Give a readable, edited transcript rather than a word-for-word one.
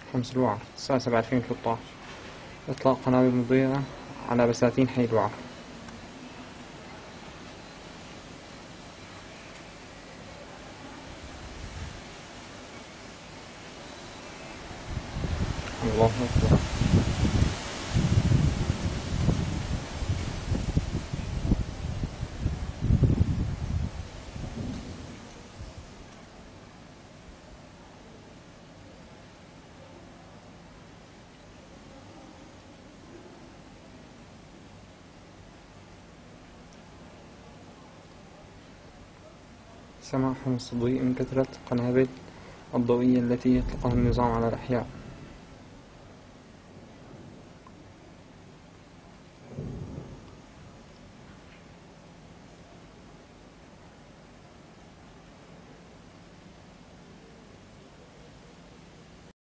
5 الوعر 9/7/2013. إطلاق قنابل مضيئة على بساتين حي الوعر. الله أكبر. سماحهم الصديق من كثرة القنابل الضوئية التي يطلقها النظام على الأحياء.